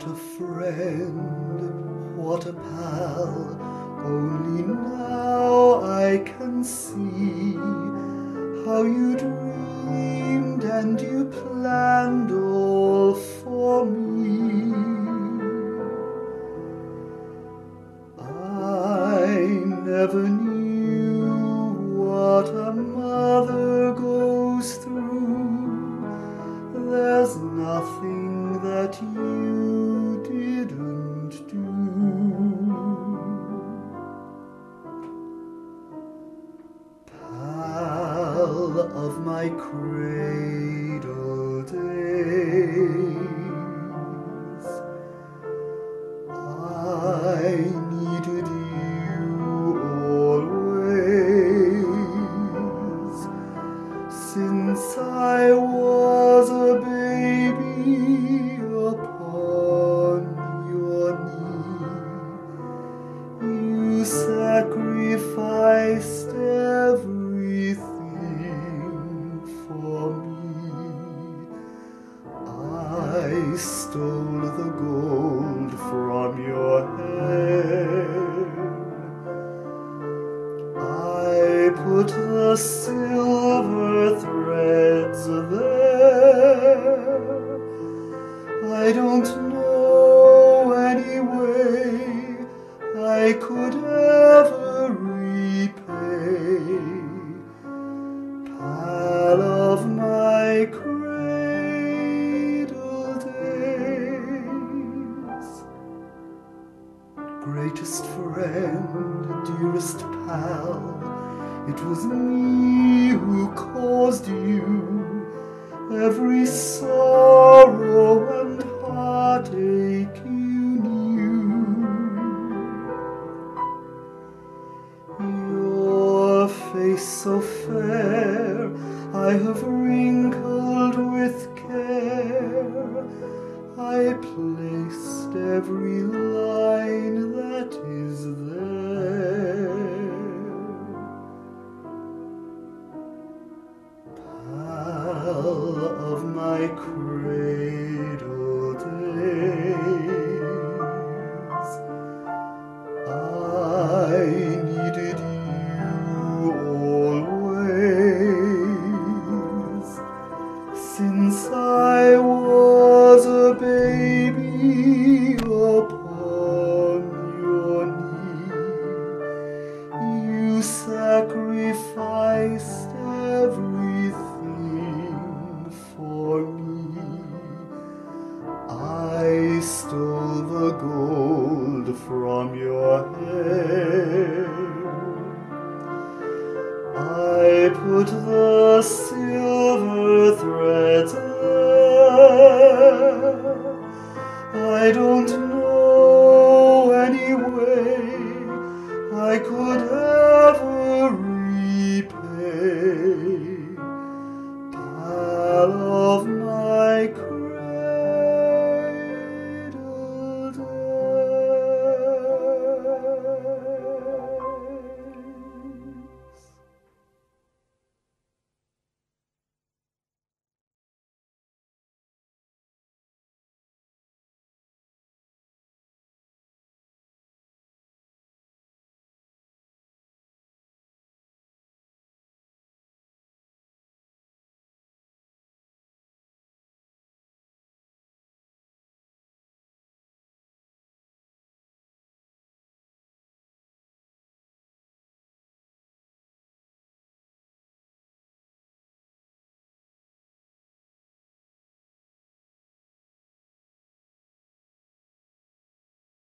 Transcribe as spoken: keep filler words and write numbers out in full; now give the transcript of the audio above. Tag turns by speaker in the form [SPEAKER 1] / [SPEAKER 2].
[SPEAKER 1] a friend, what a pal, only now I can see how you dreamed and you planned all for me. I never knew what a mother goes through. There's nothing that you didn't do. Pal of my cradle days, I needed you always. Since I was a baby upon your knee, you sacrificed everything for me. I stole the gold from your hair, I put the silver threads there. I don't know any way I could ever repay, pal of my cradle days. Greatest friend, dearest pal, it was me who caused you every sorrow and heartache you knew. Your face so fair I have wrinkled with care, I placed every line that is there. Pal of my cradle days, I needed you always. Since I was a baby upon your knee, you sacrificed everything for me. I stole the gold from your hair, I put the silver threads there. I don't know